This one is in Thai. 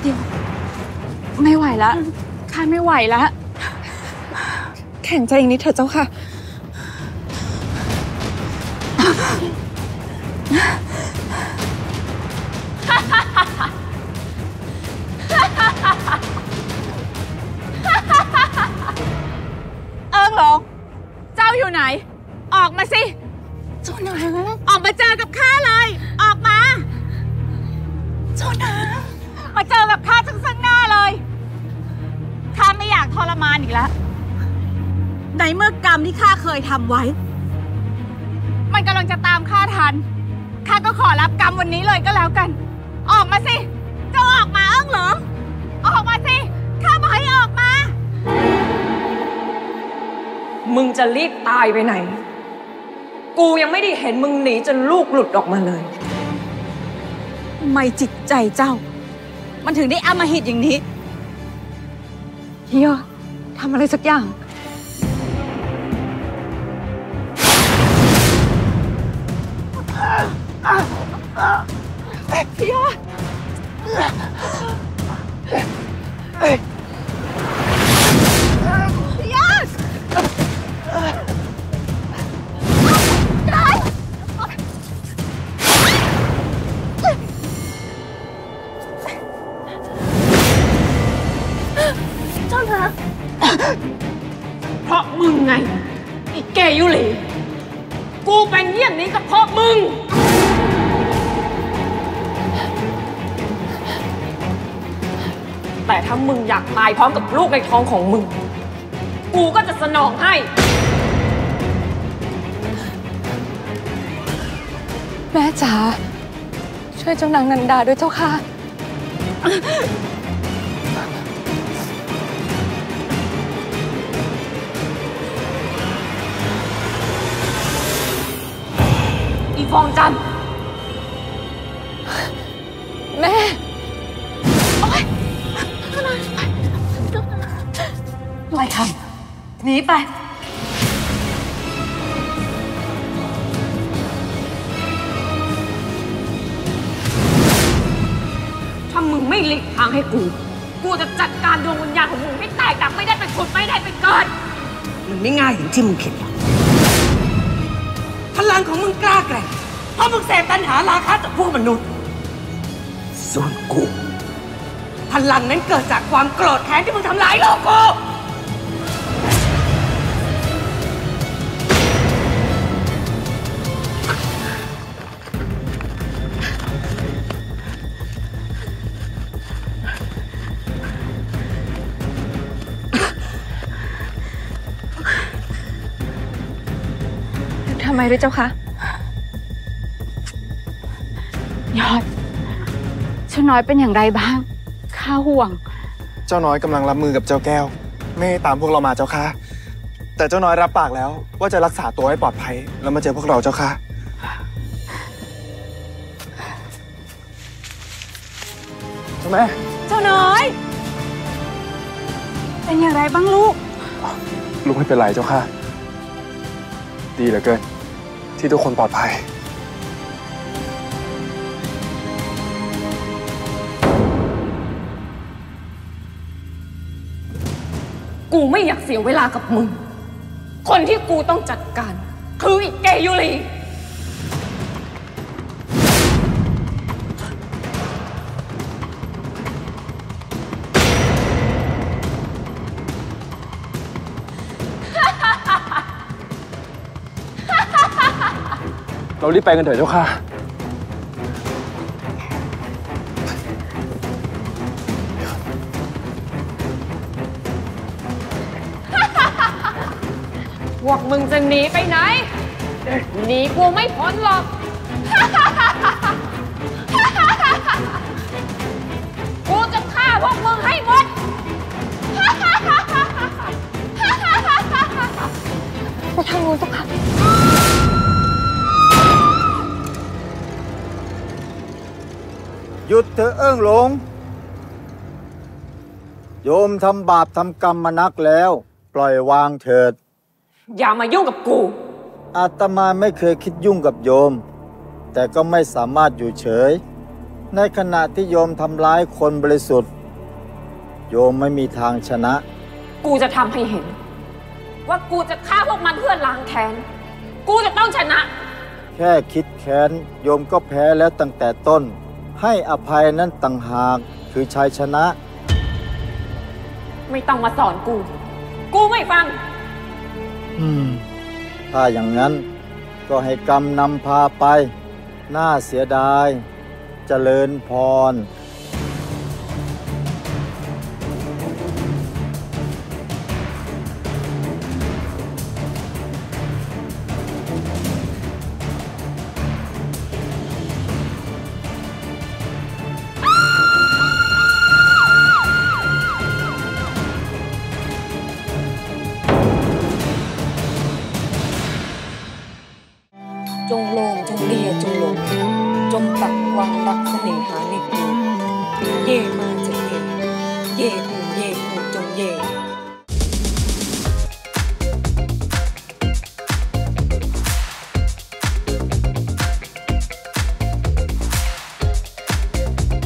เดี๋ยวไม่ไหวแล้วข้าไม่ไหวแล้วแข็งใจอีกนิดเถอะเจ้าค่ะเอิงหลงเจ้าอยู่ไหนออกมาสิเจ้านางออกมาเจอกับข้าเลยออกมาเจ้านางมาเจอกับข้าซึ่งหน้าเลยข้าไม่อยากทรมานอีกแล้วในเมื่อกรรมที่ข้าเคยทำไว้มันกำลังจะตามข้าทันข้าก็ขอรับกรรมวันนี้เลยก็แล้วกันออกมาสิเจ้าออกมาเอิ้งเหรอออกมาสิข้าบอกให้ออกมามึงจะรีบตายไปไหนกูยังไม่ได้เห็นมึงหนีจนลูกหลุดออกมาเลยทำไมจิตใจเจ้ามันถึงได้อำมหิตอย่างนี้เฮียทำอะไรสักอย่างเฮียเพราะมึงไงไอ้แกยุลีกูเป็นเยี่ยงนี้ก็เพราะมึงแต่ถ้ามึงอยากตายพร้อมกับลูกในท้องของมึงกูก็จะสนองให้แม่จ๋าช่วยเจ้านางนันดาด้วยเจ้าค่ะอีฟองจันแม่ไล่ทำหนีไปถ้ามึงไม่หลีกทางให้กูจะจัดการดวงวิญญาณของมึงให้แตกดับไม่ได้เป็นคนไม่ได้เป็นเกิดมันไม่ง่ายอย่างที่มึงคิดหรอกพลังของมึงกล้าแกร่งเพราะมึงเสพตัณหาราคะจากพวกมนุษย์ส่วนกูพลังนั้นเกิดจากความโกรธแค้นที่มึงทำร้ายโลกกูทำไมด้วยเจ้าคะยอดเจ้าน้อยเป็นอย่างไรบ้างข้าห่วงเจ้าน้อยกำลังรับมือกับเจ้าแก้วไม่ให้ตามพวกเรามาเจ้าค่ะแต่เจ้าน้อยรับปากแล้วว่าจะรักษาตัวให้ปลอดภัยแล้วมาเจอพวกเราเจ้าค่ะเจ้าแม่เจ้าน้อยเป็นอย่างไรบ้างลูกไม่เป็นไรเจ้าค่ะดีเหลือเกินที่ทุกคนปลอดภัยกูไม่อยากเสียเวลากับมึงคนที่กูต้องจัดการคืออีกเกยุลีเรารีบไปกันเถอะเจ้าค่ะพวกมึงจะหนีไปไหนหนีกูไม่พ้นหรอกกูจะฆ่าพวกมึงให้หมดไปทางนู้นเจ้าค่ะหยุดเถอะเอิ้งหลงโยมทำบาปทำกรรมมานักแล้วปล่อยวางเถิดอย่ามายุ่งกับกูอาตมาไม่เคยคิดยุ่งกับโยมแต่ก็ไม่สามารถอยู่เฉยในขณะที่โยมทำร้ายคนบริสุทธิ์โยมไม่มีทางชนะกูจะทำให้เห็น ว่ากูจะฆ่าพวกมันเพื่อล้างแค้น กูจะต้องชนะแค่คิดแค้นโยมก็แพ้แล้วตั้งแต่ต้น ให้อภัยนั้นต่างหากคือชัยชนะไม่ต้องมาสอนกู กูไม่ฟังถ้าอย่างนั้นก็ให้กรรมนำพาไป น่าเสียดายเจริญพรจงโลงจงเลียจงหลงจงตักวางรักเสน่หาในกูเย่มาจะเย่เย่กูจงเย่